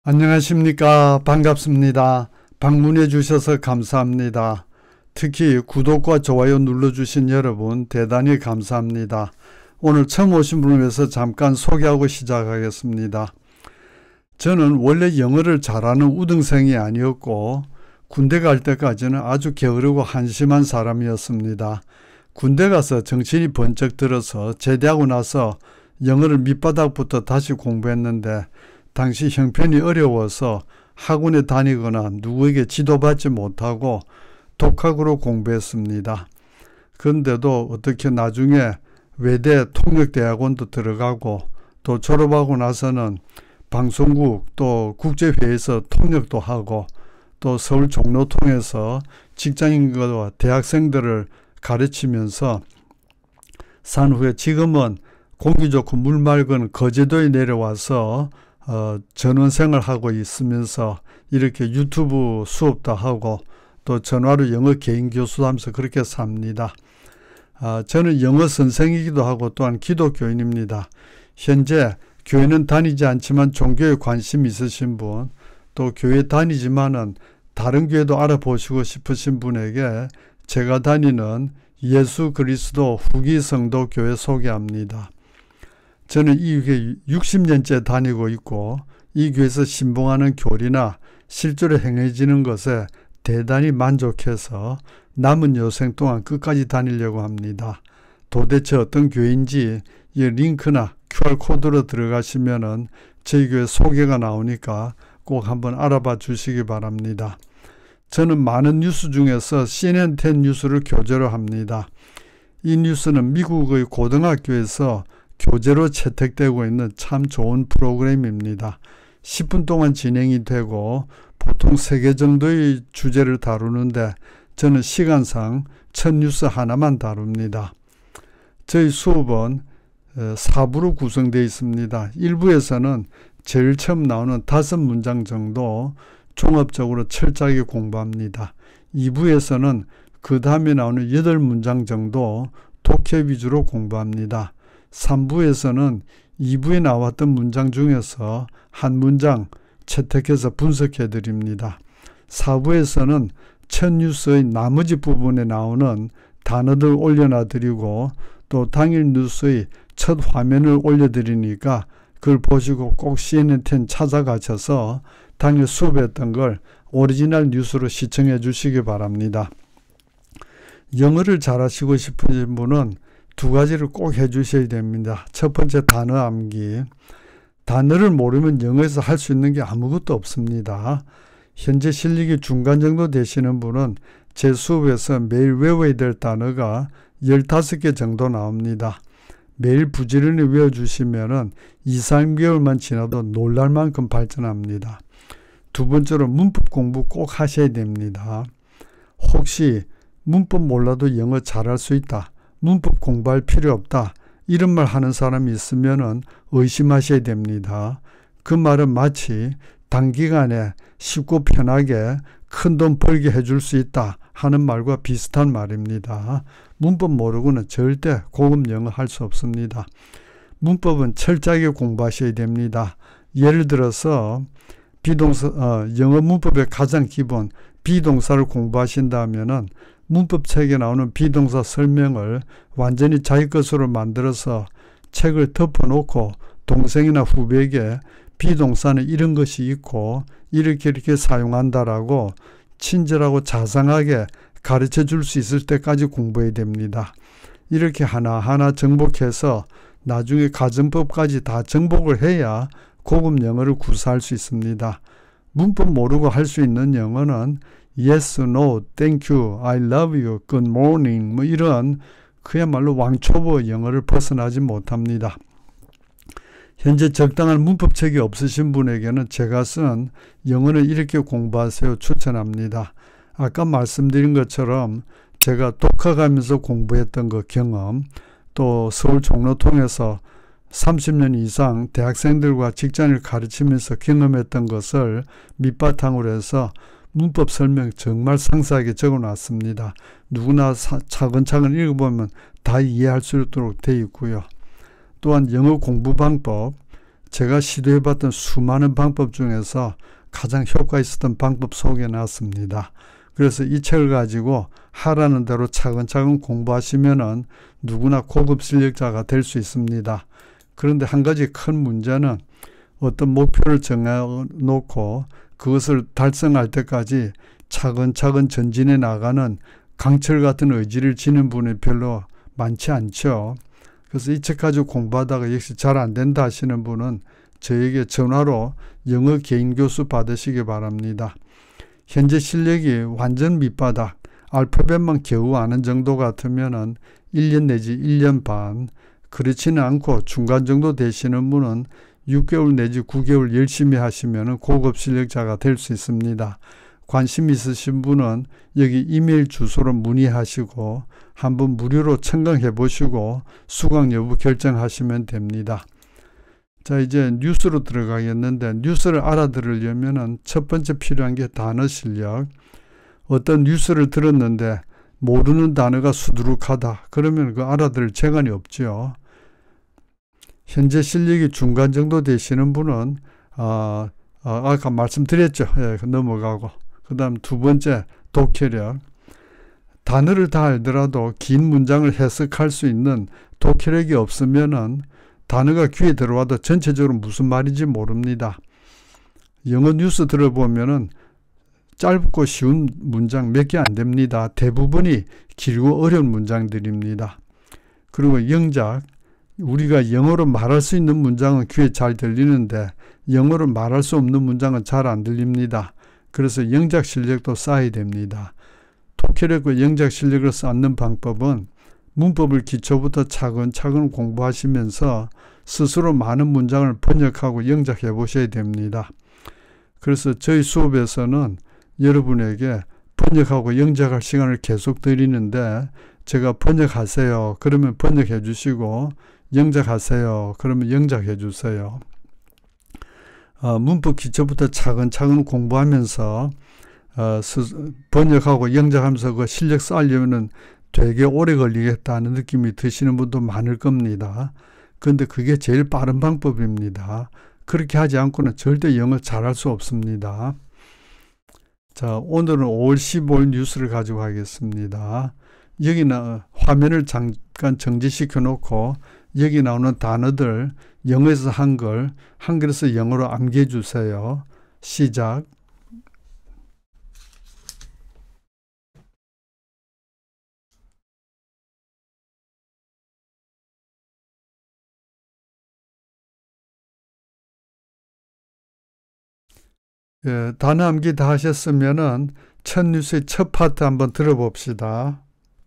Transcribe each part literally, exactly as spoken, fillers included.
안녕하십니까. 반갑습니다. 방문해 주셔서 감사합니다. 특히 구독과 좋아요 눌러주신 여러분 대단히 감사합니다. 오늘 처음 오신 분을 위해서 잠깐 소개하고 시작하겠습니다. 저는 원래 영어를 잘하는 우등생이 아니었고 군대 갈 때까지는 아주 게으르고 한심한 사람이었습니다. 군대 가서 정신이 번쩍 들어서 제대하고 나서 영어를 밑바닥부터 다시 공부했는데 당시 형편이 어려워서 학원에 다니거나 누구에게 지도받지 못하고 독학으로 공부했습니다. 그런데도 어떻게 나중에 외대 통역대학원도 들어가고 또 졸업하고 나서는 방송국 또 국제회의에서 통역도 하고 또 서울 종로통에서 직장인과 대학생들을 가르치면서 산 후에 지금은 공기 좋고 물 맑은 거제도에 내려와서 어, 전원생을 하고 있으면서 이렇게 유튜브 수업도 하고 또 전화로 영어 개인 교수도 하면서 그렇게 삽니다. 아, 저는 영어 선생이기도 하고 또한 기독교인입니다. 현재 교회는 다니지 않지만 종교에 관심 있으신 분, 또 교회 다니지만은 다른 교회도 알아보시고 싶으신 분에게 제가 다니는 예수 그리스도 후기 성도 교회 소개합니다. 저는 이 교회 육십 년째 다니고 있고 이 교회에서 신봉하는 교리나 실제로 행해지는 것에 대단히 만족해서 남은 여생 동안 끝까지 다니려고 합니다. 도대체 어떤 교회인지 이 링크나 큐알코드로 들어가시면은 저희 교회 소개가 나오니까 꼭 한번 알아봐 주시기 바랍니다. 저는 많은 뉴스 중에서 씨엔엔 텐 뉴스를 교재로 합니다. 이 뉴스는 미국의 고등학교에서 교재로 채택되고 있는 참 좋은 프로그램입니다. 십 분 동안 진행이 되고 보통 세 개 정도의 주제를 다루는데 저는 시간상 첫 뉴스 하나만 다룹니다. 저희 수업은 사 부로 구성되어 있습니다. 일 부에서는 제일 처음 나오는 다섯 문장 정도 종합적으로 철저하게 공부합니다. 이 부에서는 그 다음에 나오는 여덟 문장 정도 독해 위주로 공부합니다. 삼 부에서는 이 부에 나왔던 문장 중에서 한 문장 채택해서 분석해 드립니다. 사 부에서는 첫 뉴스의 나머지 부분에 나오는 단어들 올려놔 드리고 또 당일 뉴스의 첫 화면을 올려드리니까 그걸 보시고 꼭 씨엔엔 텐 찾아가셔서 당일 수업했던 걸 오리지널 뉴스로 시청해 주시기 바랍니다. 영어를 잘하시고 싶으신 분은 두 가지를 꼭 해주셔야 됩니다. 첫 번째 단어 암기. 단어를 모르면 영어에서 할 수 있는 게 아무것도 없습니다. 현재 실력이 중간 정도 되시는 분은 제 수업에서 매일 외워야 될 단어가 열다섯 개 정도 나옵니다. 매일 부지런히 외워주시면 이, 삼 개월만 지나도 놀랄 만큼 발전합니다. 두 번째로 문법 공부 꼭 하셔야 됩니다. 혹시 문법 몰라도 영어 잘할 수 있다, 문법 공부할 필요 없다 이런 말 하는 사람이 있으면 의심하셔야 됩니다. 그 말은 마치 단기간에 쉽고 편하게 큰돈 벌게 해줄 수 있다 하는 말과 비슷한 말입니다. 문법 모르고는 절대 고급 영어 할 수 없습니다. 문법은 철저하게 공부하셔야 됩니다. 예를 들어서 비동사, 어, 영어 문법의 가장 기본 비동사를 공부하신다면은 문법책에 나오는 비동사 설명을 완전히 자기 것으로 만들어서 책을 덮어놓고 동생이나 후배에게 비동사는 이런 것이 있고 이렇게 이렇게 사용한다라고 친절하고 자상하게 가르쳐 줄 수 있을 때까지 공부해야 됩니다. 이렇게 하나하나 정복해서 나중에 가정법까지 다 정복을 해야 고급 영어를 구사할 수 있습니다. 문법 모르고 할 수 있는 영어는 yes, no, thank you, I love you, good morning 뭐 이런 그야말로 왕초보 영어를 벗어나지 못합니다. 현재 적당한 문법책이 없으신 분에게는 제가 쓴 영어는 이렇게 공부하세요 추천합니다. 아까 말씀드린 것처럼 제가 독학하면서 공부했던 그 경험, 또 서울 종로통에서 삼십 년 이상 대학생들과 직장을 가르치면서 경험했던 것을 밑바탕으로 해서 문법 설명 정말 상세하게 적어놨습니다. 누구나 사, 차근차근 읽어보면 다 이해할 수 있도록 되어 있고요. 또한 영어 공부 방법, 제가 시도해봤던 수많은 방법 중에서 가장 효과 있었던 방법 소개해놨습니다. 그래서 이 책을 가지고 하라는 대로 차근차근 공부하시면은 누구나 고급 실력자가 될 수 있습니다. 그런데 한 가지 큰 문제는 어떤 목표를 정해놓고 그것을 달성할 때까지 차근차근 전진해 나가는 강철 같은 의지를 지닌 분이 별로 많지 않죠. 그래서 이 책 가지고 공부하다가 역시 잘 안 된다 하시는 분은 저에게 전화로 영어 개인 교수 받으시기 바랍니다. 현재 실력이 완전 밑바닥, 알파벳만 겨우 아는 정도 같으면은 일 년 내지 일 년 반, 그렇지는 않고 중간 정도 되시는 분은 육 개월 내지 구 개월 열심히 하시면 고급 실력자가 될 수 있습니다. 관심 있으신 분은 여기 이메일 주소로 문의하시고 한번 무료로 청강해 보시고 수강 여부 결정하시면 됩니다. 자, 이제 뉴스로 들어가겠는데, 뉴스를 알아들으려면 첫 번째 필요한 게 단어 실력. 어떤 뉴스를 들었는데 모르는 단어가 수두룩하다. 그러면 그 알아들을 재간이 없죠. 현재 실력이 중간 정도 되시는 분은 어, 어, 아까 말씀드렸죠. 예, 넘어가고. 그 다음 두 번째 독해력. 단어를 다 알더라도 긴 문장을 해석할 수 있는 독해력이 없으면은 단어가 귀에 들어와도 전체적으로 무슨 말인지 모릅니다. 영어 뉴스 들어보면은 짧고 쉬운 문장 몇 개 안 됩니다. 대부분이 길고 어려운 문장들입니다. 그리고 영작, 우리가 영어로 말할 수 있는 문장은 귀에 잘 들리는데 영어로 말할 수 없는 문장은 잘 안 들립니다. 그래서 영작 실력도 쌓아야 됩니다. 독해력과 영작 실력을 쌓는 방법은 문법을 기초부터 차근차근 공부하시면서 스스로 많은 문장을 번역하고 영작해 보셔야 됩니다. 그래서 저희 수업에서는 여러분에게 번역하고 영작할 시간을 계속 드리는데, 제가 번역하세요 그러면 번역해 주시고, 영작하세요 그러면 영작해 주세요. 어, 문법 기초부터 차근차근 공부하면서 어, 스, 번역하고 영작하면서 그 실력 쌓으려면 되게 오래 걸리겠다는 느낌이 드시는 분도 많을 겁니다. 그런데 그게 제일 빠른 방법입니다. 그렇게 하지 않고는 절대 영어 잘할 수 없습니다. 자, 오늘은 오월 십오일 뉴스를 가지고 하겠습니다. 여기는 화면을 잠깐 정지시켜 놓고 여기 나오는 단어들 영어에서 한글, 한글에서 영어로 암기해 주세요. 시작. 예, 단어 암기 다 하셨으면은 첫 뉴스의 첫 파트 한번 들어봅시다.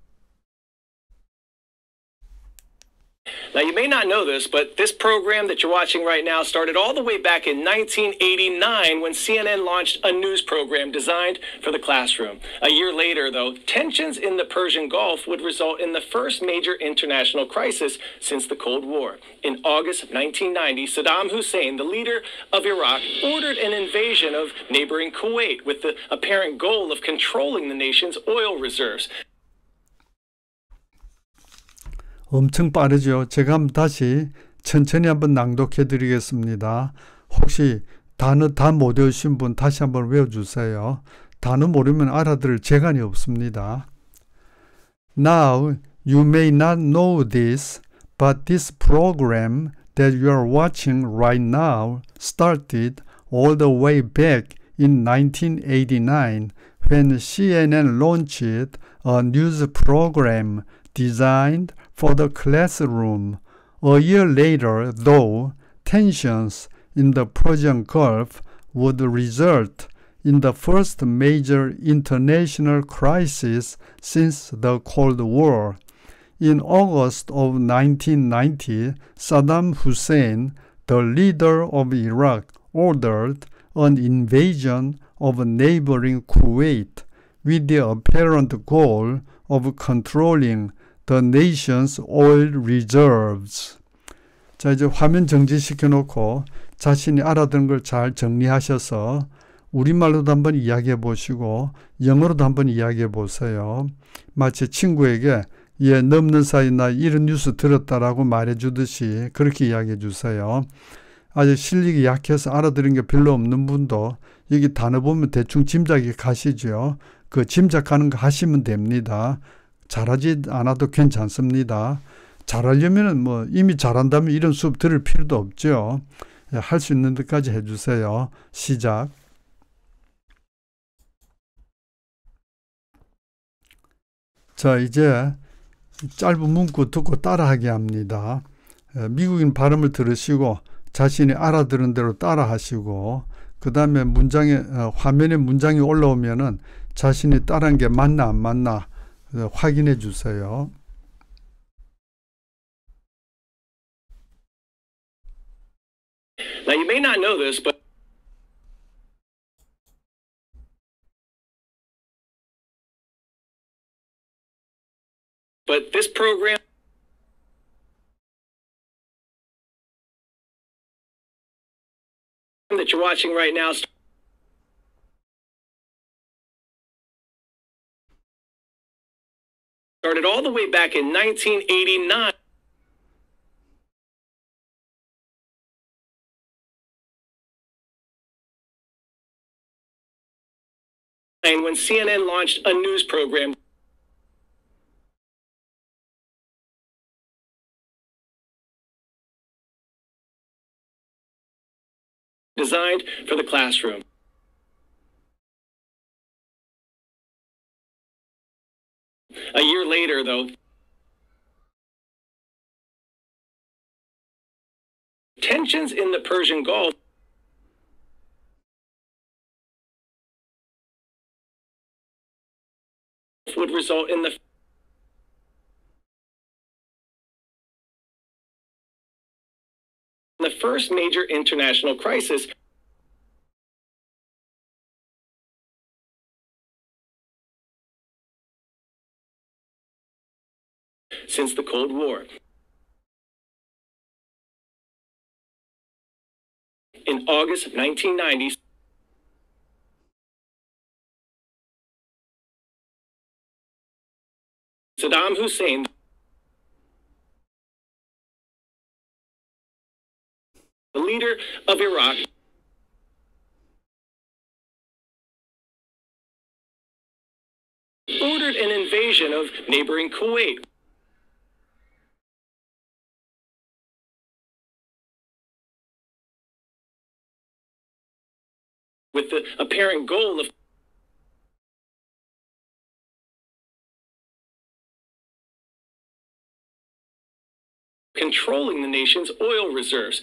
Now, you may not know this, but this program that you're watching right now started all the way back in nineteen eighty-nine when C N N launched a news program designed for the classroom. A year later, though, tensions in the Persian Gulf would result in the first major international crisis since the Cold War. In August of nineteen ninety, Saddam Hussein, the leader of Iraq, ordered an invasion of neighboring Kuwait with the apparent goal of controlling the nation's oil reserves. 엄청 빠르죠. 제가 한번 다시 천천히 한번 낭독해 드리겠습니다. 혹시 단어 다 못 외우신 분 다시 한번 외워주세요. 단어 모르면 알아들을 재간이 없습니다. Now, you may not know this, but this program that you are watching right now started all the way back in nineteen eighty-nine when C N N launched a news program designed for the classroom. A year later, though, tensions in the Persian Gulf would result in the first major international crisis since the Cold War. In August of nineteen ninety, Saddam Hussein, the leader of Iraq, ordered an invasion of neighboring Kuwait with the apparent goal of controlling the nation's oil reserves. 자, 이제 화면 정지시켜 놓고 자신이 알아듣는 걸 잘 정리하셔서 우리말로도 한번 이야기해 보시고 영어로도 한번 이야기해 보세요. 마치 친구에게 예, 넘는 사이 나 이런 뉴스 들었다라고 말해 주듯이 그렇게 이야기해 주세요. 아직 실력이 약해서 알아들은 게 별로 없는 분도 여기 단어 보면 대충 짐작이 가시죠. 그 짐작하는 거 하시면 됩니다. 잘하지 않아도 괜찮습니다. 잘하려면 뭐 이미 잘한다면 이런 수업 들을 필요도 없죠. 할 수 있는 데까지 해주세요. 시작. 자, 이제 짧은 문구 듣고 따라하게 합니다. 미국인 발음을 들으시고 자신이 알아들은 대로 따라하시고 그 다음에 문장에 화면에 문장이 올라오면은 자신이 따라한 게 맞나 안 맞나 확인해 주세요. Now you may not know this, but but this program that you're watching right now started all the way back in nineteen eighty-nine. When C N N launched a news program designed for the classroom. A year later, though, tensions in the Persian Gulf would result in the the first major international crisis since the Cold War. In August of nineteen ninety, Saddam Hussein, the leader of Iraq, ordered an invasion of neighboring Kuwait. With the apparent goal of controlling the nation's oil reserves.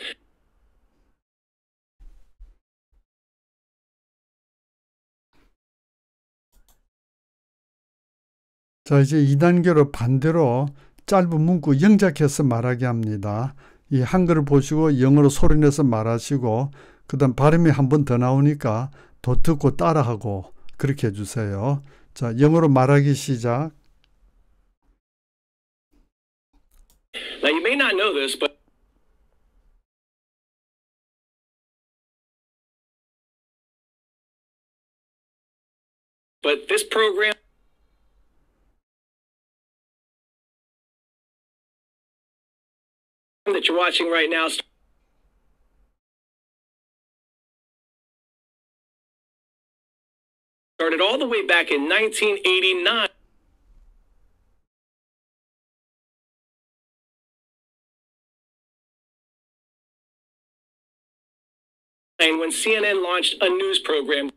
자, 이제 이 단계로 반대로 짧은 문구 영작해서 말하게 합니다. 이 한글을 보시고 영어로 소리내서 말하시고 그 다음 발음이 한 번 더 나오니까 더 듣고 따라하고 그렇게 해주세요. 자, 영어로 말하기 시작. Now you may not know this, but but this program that you're watching right now started all the way back in nineteen eighty-nine. And when C N N launched a news program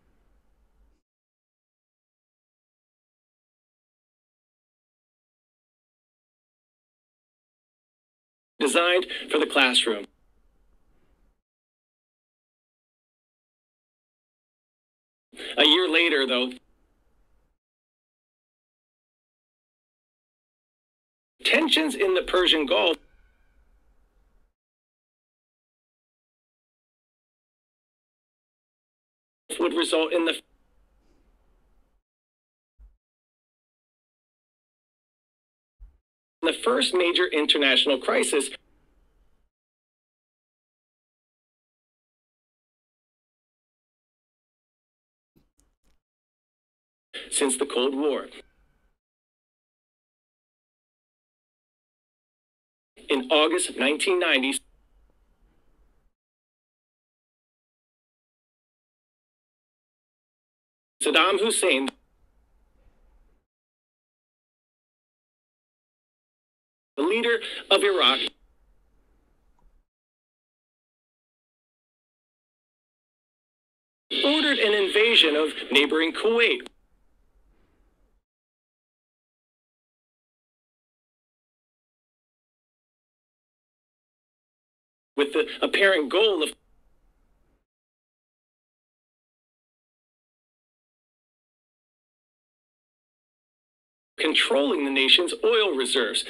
designed for the classroom. A year later, though, tensions in the Persian Gulf would result in the the first major international crisis since the Cold War. In August of nineteen ninety, Saddam Hussein, the leader of Iraq, ordered an invasion of neighboring Kuwait. With the apparent goal of controlling the nation's oil reserves.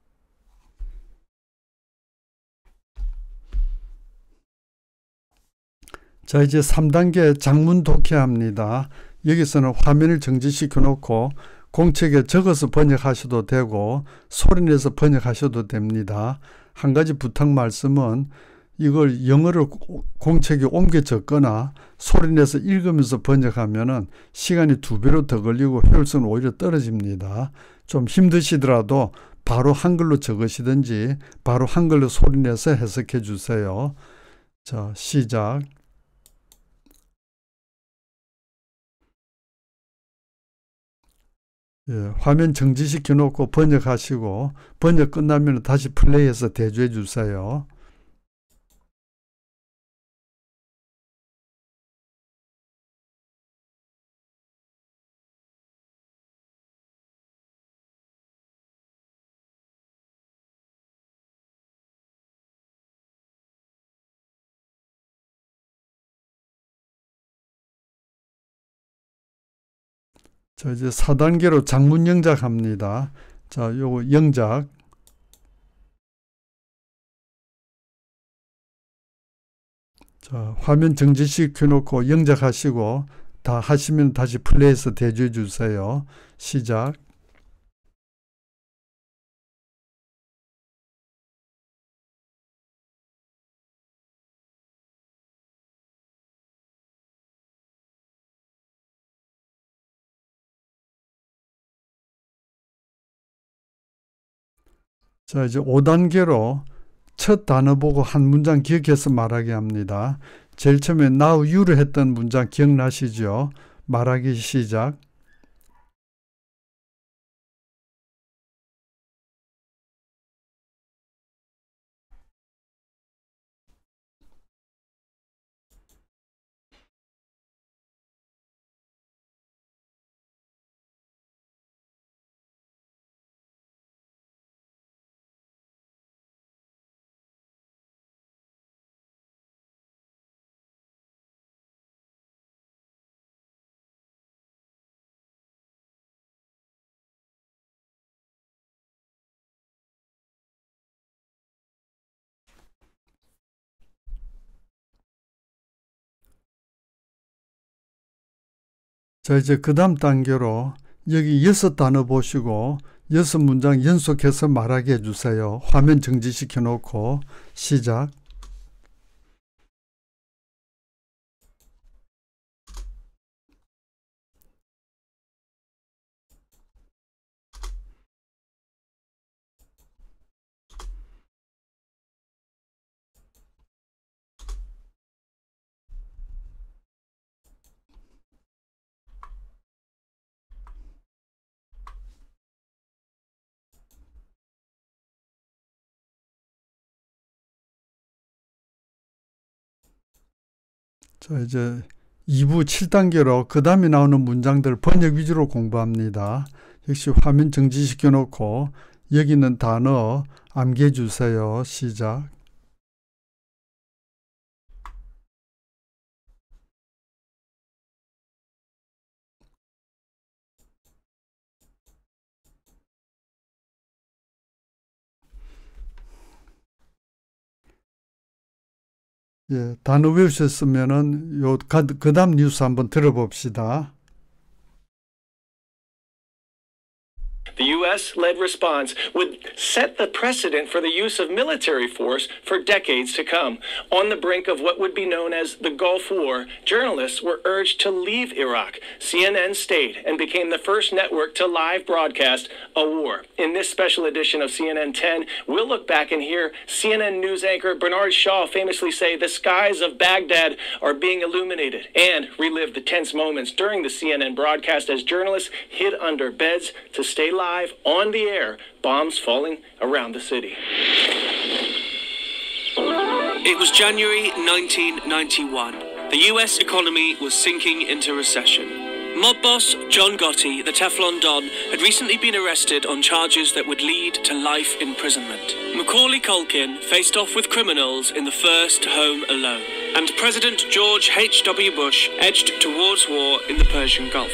자, 이제 삼 단계 장문 독해합니다. 여기서는 화면을 정지시켜 놓고 공책에 적어서 번역하셔도 되고 소리내서 번역하셔도 됩니다. 한 가지 부탁 말씀은 이걸 영어를 공책에 옮겨 적거나 소리내서 읽으면서 번역하면은 시간이 두 배로 더 걸리고 효율성은 오히려 떨어집니다. 좀 힘드시더라도 바로 한글로 적으시든지 바로 한글로 소리내서 해석해 주세요. 자, 시작. 예, 화면 정지시켜 놓고 번역하시고 번역 끝나면 다시 플레이해서 대조해 주세요. 자, 이제 사 단계로 장문 영작합니다. 자, 요거 영작. 자, 화면 정지시켜 놓고 영작하시고 다 하시면 다시 플레이해서 대조해 주세요. 시작. 자, 이제 오 단계로 첫 단어 보고 한 문장 기억해서 말하게 합니다. 제일 처음에 now you를 했던 문장 기억나시죠? 말하기 시작. 자, 이제 그 다음 단계로 여기 여섯 단어 보시고 여섯 문장 연속해서 말하게 해주세요. 화면 정지시켜 놓고 시작. 자, 이제 이 부 칠 단계로 그 다음에 나오는 문장들 번역 위주로 공부합니다. 역시 화면 정지시켜 놓고 여기 있는 단어 암기해 주세요. 시작. 예, 단어 외우셨으면은 요 그 다음 뉴스 한번 들어봅시다. The U S-led response would set the precedent for the use of military force for decades to come. On the brink of what would be known as the Gulf War, journalists were urged to leave Iraq. C N N stayed and became the first network to live broadcast a war. In this special edition of C N N ten, we'll look back and hear C N N news anchor Bernard Shaw famously say the skies of Baghdad are being illuminated, and relive the tense moments during the C N N broadcast as journalists hid under beds to stay live on the air, bombs falling around the city. It was January nineteen ninety-one. The U S economy was sinking into recession. Mob boss John Gotti, the Teflon Don, had recently been arrested on charges that would lead to life imprisonment. Macaulay Culkin faced off with criminals in the first Home Alone. And President George H W Bush edged towards war in the Persian Gulf.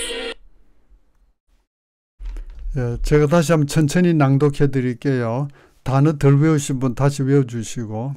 예, 제가 다시 한번 천천히 낭독해 드릴게요. 단어 덜 외우신 분 다시 외워주시고.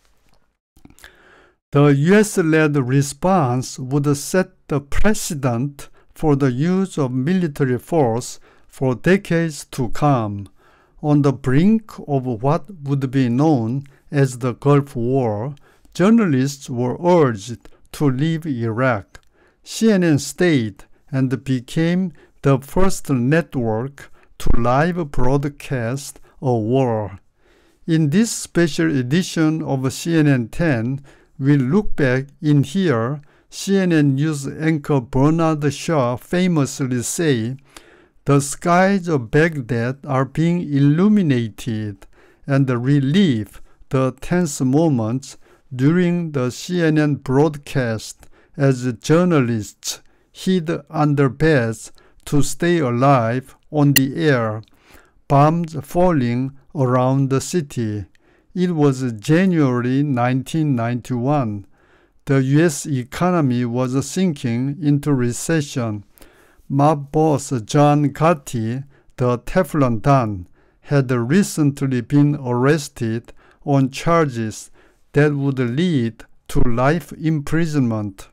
The U S-led response would set the precedent for the use of military force for decades to come. On the brink of what would be known as the Gulf War, journalists were urged to leave Iraq. C N N stayed and became the first network to live broadcast a war. In this special edition of C N N ten, we'll look back in here. C N N news anchor Bernard Shaw famously say, "The skies of Baghdad are being illuminated," and relive the tense moments during the C N N broadcast as journalists hid under beds to stay alive on the air, bombs falling around the city. It was January nineteen ninety-one. The U S economy was sinking into recession. Mob boss John Gotti, the Teflon Don, had recently been arrested on charges that would lead to life imprisonment.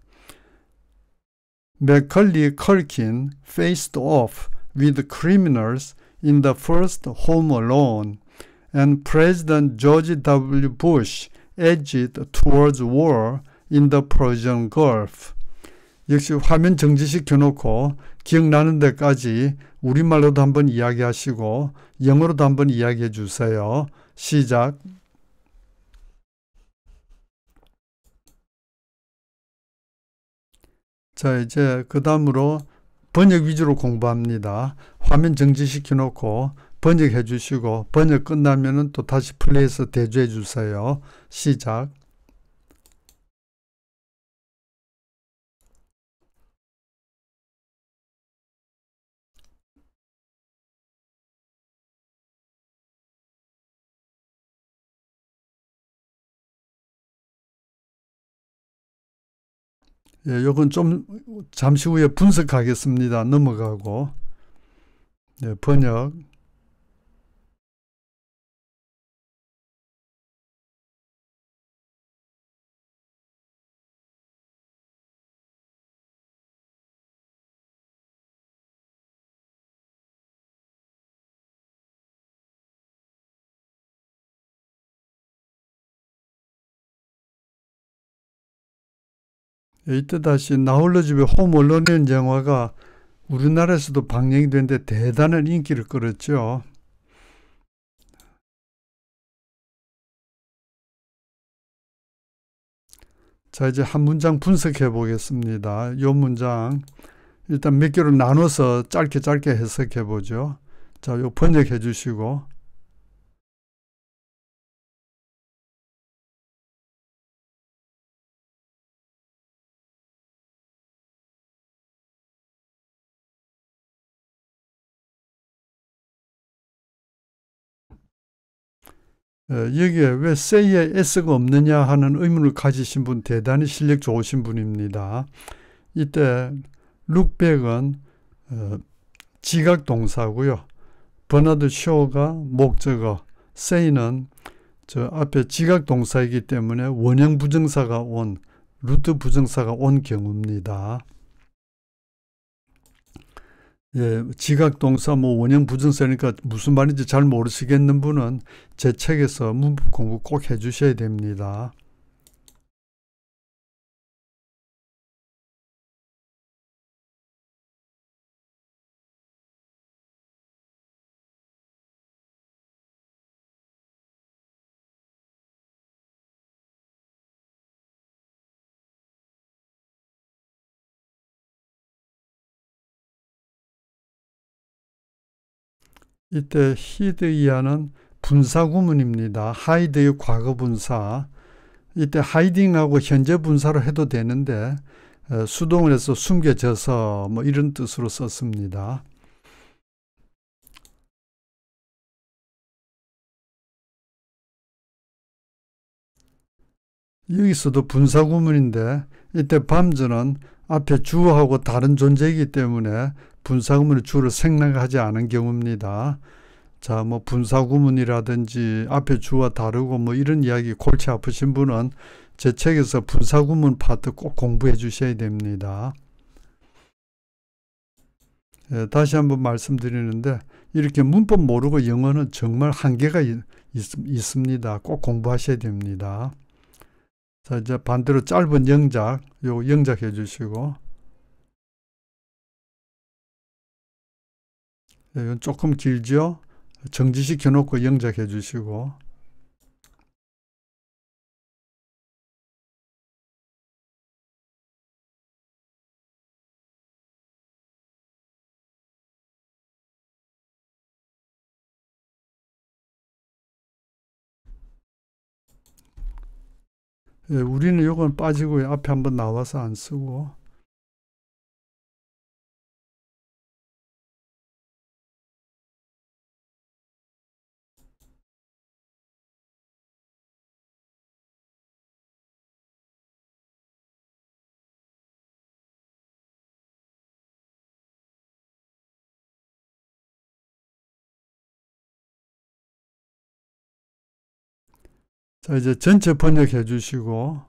Macaulay Culkin faced off with criminals in the first Home Alone, and President George W. Bush edged towards war in the Persian Gulf. 역시 화면 정지시켜 놓고 기억나는 데까지 우리말로도 한번 이야기하시고 영어로도 한번 이야기해 주세요. 시작. 자, 이제 그 다음으로 번역 위주로 공부합니다. 화면 정지시켜 놓고 번역해 주시고 번역 끝나면은 또 다시 플레이해서 대조해 주세요. 시작. 예, 요건 좀 잠시 후에 분석하겠습니다. 넘어가고. 네, 번역. 이때 다시 나홀로 집에 홈 얼론이라는 영화가 우리나라에서도 방영이 됐는데 대단한 인기를 끌었죠. 자, 이제 한 문장 분석해 보겠습니다. 이 문장 일단 몇 개로 나눠서 짧게 짧게 해석해 보죠. 자, 요 번역해 주시고. 여기에 왜 say에 s가 없느냐 하는 의문을 가지신 분 대단히 실력 좋으신 분입니다. 이때 룩백은 어, 지각 동사고요. 버나드 쇼가 목적어, say는 저 앞에 지각 동사이기 때문에 원형 부정사가 온, 루트 부정사가 온 경우입니다. 예, 지각동사 뭐 원형 부정사니까 무슨 말인지 잘 모르시겠는 분은 제 책에서 문법 공부 꼭 해주셔야 됩니다. 이때 히드이아는 분사구문입니다. 하이드의 과거 분사. 이때 하이딩하고 현재 분사로 해도 되는데 수동을 해서 숨겨져서 뭐 이런 뜻으로 썼습니다. 여기서도 분사구문인데 이때 밤전은 앞에 주어하고 다른 존재이기 때문에 분사구문의 주어를 생략하지 않은 경우입니다. 자, 뭐 분사구문이라든지 앞에 주어와 다르고 뭐 이런 이야기 골치 아프신 분은 제 책에서 분사구문 파트 꼭 공부해 주셔야 됩니다. 예, 다시 한번 말씀드리는데 이렇게 문법 모르고 영어는 정말 한계가 있, 있, 있습니다. 꼭 공부하셔야 됩니다. 자, 이제 반대로 짧은 영작, 요거 영작해 주시고, 예, 이건 조금 길죠? 정지시켜 놓고 영작해 주시고, 예, 우리는 요건 빠지고 앞에 한번 나와서 안 쓰고, 자, 이제 전체 번역해 주시고,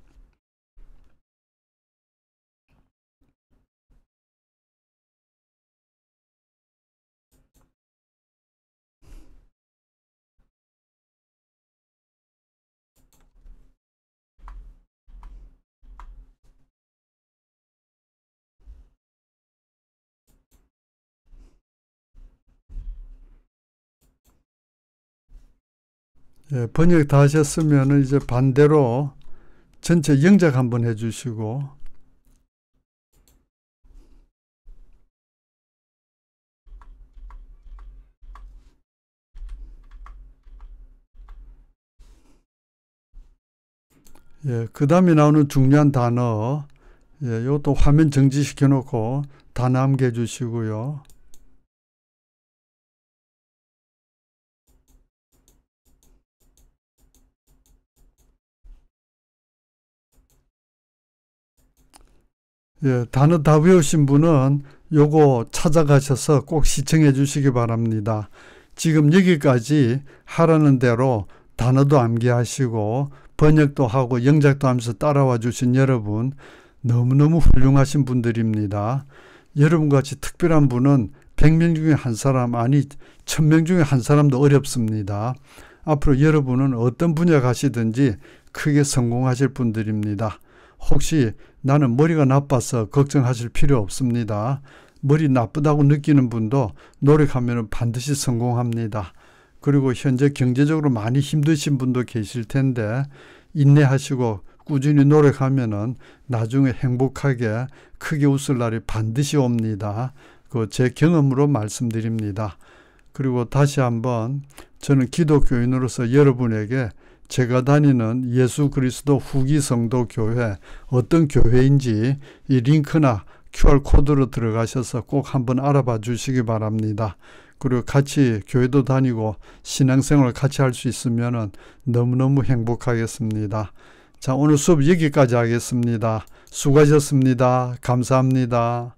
예, 번역 다 하셨으면 이제 반대로 전체 영작 한번 해주시고, 예, 그 다음에 나오는 중요한 단어, 예, 이것도 화면 정지시켜 놓고 단어 암기해 주시고요. 예, 단어 다 외우신 분은 요거 찾아가셔서 꼭 시청해 주시기 바랍니다. 지금 여기까지 하라는 대로 단어도 암기하시고 번역도 하고 영작도 하면서 따라와 주신 여러분 너무너무 훌륭하신 분들입니다. 여러분같이 특별한 분은 백 명 중에 한 사람, 아니 천 명 중에 한 사람도 어렵습니다. 앞으로 여러분은 어떤 분야 가시든지 크게 성공하실 분들입니다. 혹시 나는 머리가 나빠서 걱정하실 필요 없습니다. 머리 나쁘다고 느끼는 분도 노력하면 반드시 성공합니다. 그리고 현재 경제적으로 많이 힘드신 분도 계실 텐데 인내하시고 꾸준히 노력하면은 나중에 행복하게 크게 웃을 날이 반드시 옵니다. 그 제 경험으로 말씀드립니다. 그리고 다시 한번 저는 기독교인으로서 여러분에게 제가 다니는 예수 그리스도 후기 성도 교회 어떤 교회인지 이 링크나 큐알 코드로 들어가셔서 꼭 한번 알아봐 주시기 바랍니다. 그리고 같이 교회도 다니고 신앙생활을 같이 할 수 있으면 너무너무 행복하겠습니다. 자, 오늘 수업 여기까지 하겠습니다. 수고하셨습니다. 감사합니다.